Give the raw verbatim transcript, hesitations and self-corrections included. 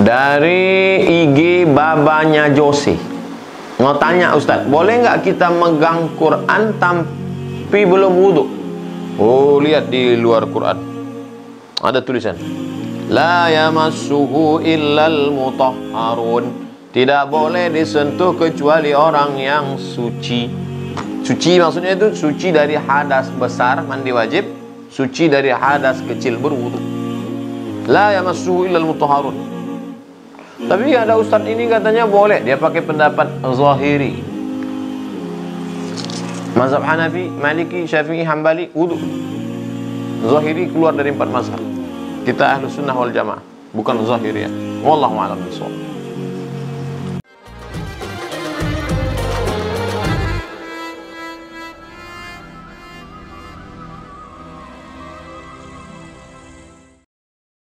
Dari I G babanya Jose mau tanya, Ustaz, boleh nggak kita megang Quran tapi belum wudhu? Oh, lihat di luar Quran ada tulisan la yamassuhu illal mutahharun, tidak boleh disentuh kecuali orang yang suci. Suci maksudnya itu suci dari hadas besar mandi wajib, suci dari hadas kecil berwudu. La yamassuhu illal mutahharun. Tapi ada ustaz ini katanya boleh, dia pakai pendapat Zahiri. Mazhab Hanafi, Maliki, Syafi'i, Hambali wudu. Zahiri keluar dari empat mazhab. Kita ahlu sunnah wal jamaah, bukan Zahiriyah. Wallahu a'lam bishawab.